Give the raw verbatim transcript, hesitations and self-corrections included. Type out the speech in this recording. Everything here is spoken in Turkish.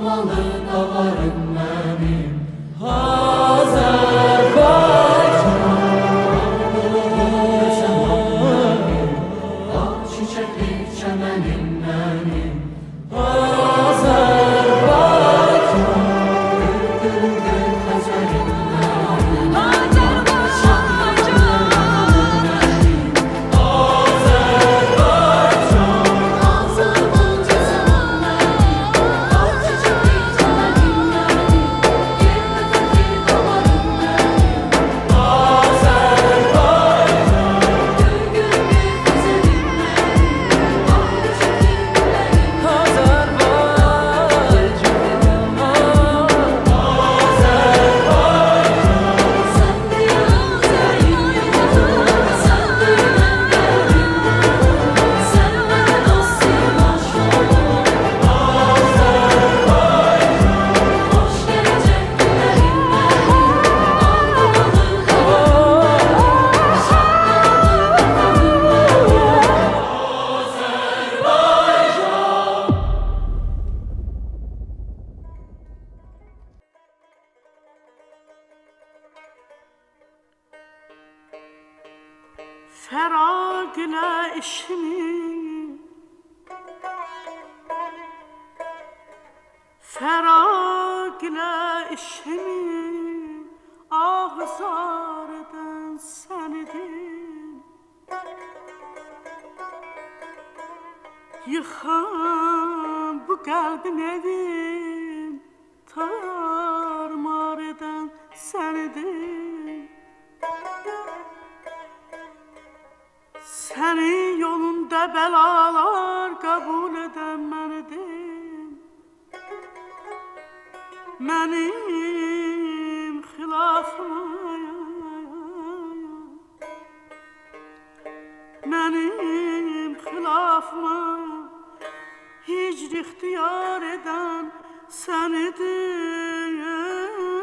Dumanlı dağlarım benim Azerbaycan benim Ak çiçekli çemenim benim Azerbaycan Gül gül gül Hazerim benim Ferag ile işimi Ferag ile işimi ahzar eden senidim Yıkan bu kalbin evim tarmar eden senidim Senin yolunda belalar kabul eden menidim Benim xilafıma Benim xilafıma Hicr ixtiyar eden senidim